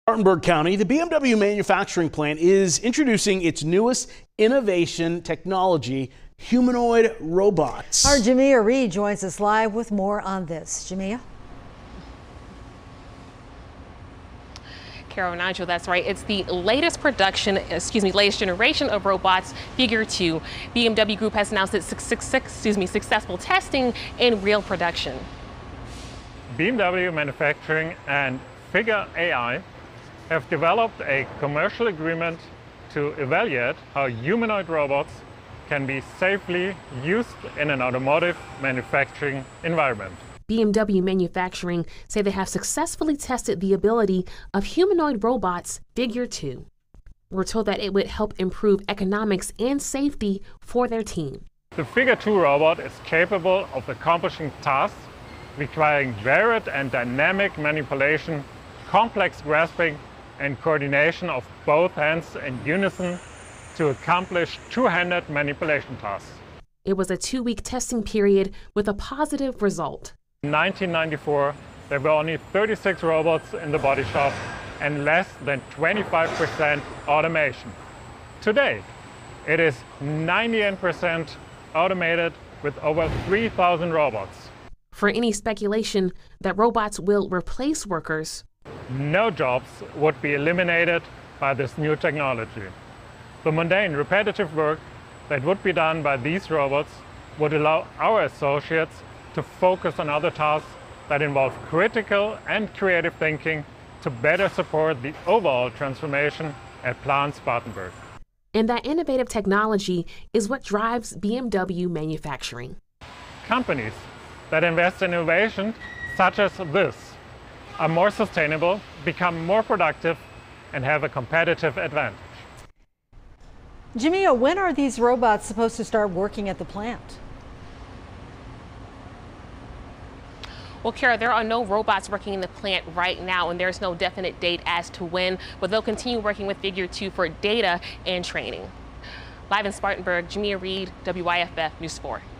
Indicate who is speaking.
Speaker 1: Spartanburg County, the BMW manufacturing plant is introducing its newest innovation technology, humanoid robots.
Speaker 2: Our Jamia Reed joins us live with more on this. Jamia?
Speaker 3: Carol, Nigel, that's right. It's the latest latest generation of robots, Figure 2. BMW Group has announced its successful testing in real production.
Speaker 4: BMW Manufacturing and Figure AI have developed a commercial agreement to evaluate how humanoid robots can be safely used in an automotive manufacturing environment.
Speaker 3: BMW Manufacturing say they have successfully tested the ability of humanoid robots Figure 2. We're told that it would help improve economics and safety for their team.
Speaker 4: The Figure 2 robot is capable of accomplishing tasks requiring varied and dynamic manipulation, complex grasping, and coordination of both hands in unison to accomplish two-handed manipulation tasks.
Speaker 3: It was a 2-week testing period with a positive result.
Speaker 4: In 1994, there were only 36 robots in the body shop and less than 25% automation. Today, it is 98% automated with over 3,000 robots.
Speaker 3: For any speculation that robots will replace workers,
Speaker 4: no jobs would be eliminated by this new technology. The mundane, repetitive work that would be done by these robots would allow our associates to focus on other tasks that involve critical and creative thinking to better support the overall transformation at Plant Spartanburg.
Speaker 3: And that innovative technology is what drives BMW Manufacturing.
Speaker 4: Companies that invest in innovation such as this are more sustainable, become more productive, and have a competitive advantage.
Speaker 2: Jamia, when are these robots supposed to start working at the plant?
Speaker 3: Well, Kara, there are no robots working in the plant right now, and there's no definite date as to when, but they'll continue working with Figure 2 for data and training. Live in Spartanburg, Jamia Reed, WYFF News 4.